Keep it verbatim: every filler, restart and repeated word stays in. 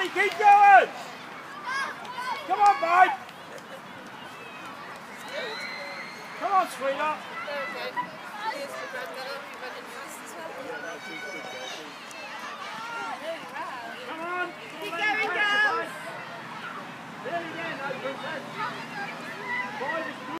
keep going! Come on, babe! Come on, sweetheart! Okay. Here's the granddaughter.